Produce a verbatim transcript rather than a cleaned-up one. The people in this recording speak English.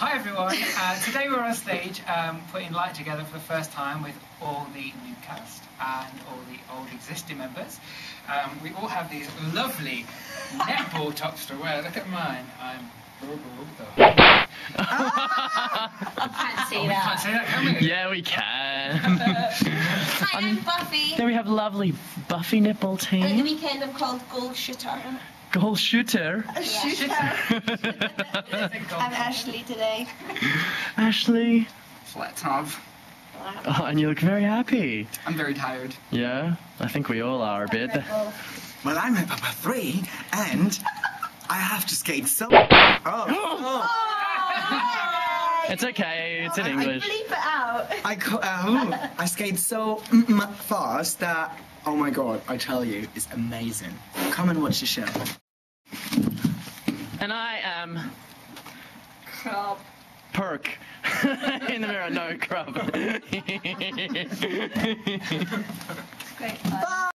Hi everyone, uh, today we're on stage um, putting Light together for the first time with all the new cast and all the old existing members. Um, we all have these lovely netball tops to wear. Look at mine. I'm... I can't see oh, we that. can't say that, can we? Yeah, we can. Hi, I'm Buffy. Then we have lovely Buffy netball And at the team. weekend I'm called Goal Shooter. Goal shooter. A shooter. I'm Ashley today. Ashley. Flat top. Oh, and you look very happy. I'm very tired. Yeah, I think we all are a bit. Well, I'm at Papa three, and I have to skate so... Oh. oh. It's okay, it's in I English. bleep it out. I, co- uh, I skate so mm, fast that, oh my god, I tell you, it's amazing. Come and watch the show. And I am... Crab. Perk. In the mirror, no, crab. Great fun.